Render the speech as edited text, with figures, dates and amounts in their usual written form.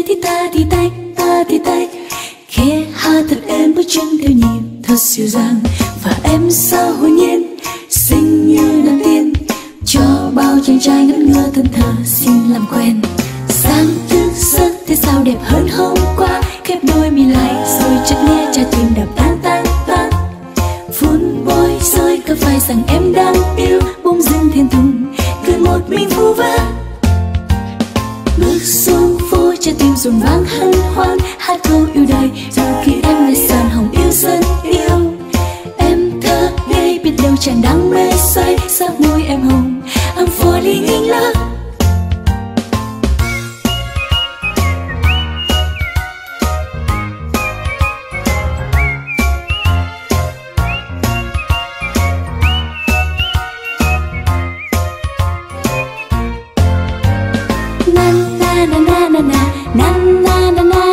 thì ta thì tách. Khẽ hát thật êm bước chân theo nhịp thật dịu dàng, và em sao hồn nhiên xinh như nàng tiên, cho bao chàng trai ngẩn ngơ thân thờ xin làm quen. Sáng thức giấc thế sao đẹp hơn hôm qua, khép đôi mi lại rồi chợt nghe trái tim đập tan tan tan. Phun bôi rơi cơ vai rằng em đang yêu, bỗng dưng thiên thùng cười một mình vu vơ. Bước xuống phố trái tim rộn vang hân hoan, hát câu yêu đời rồi khi em lại sàn hồng yêu dân yêu. Em thơ ngây biết đâu chàng đang mê say, sắc môi em hồng I'm falling in love. Na na na na na na na na na na.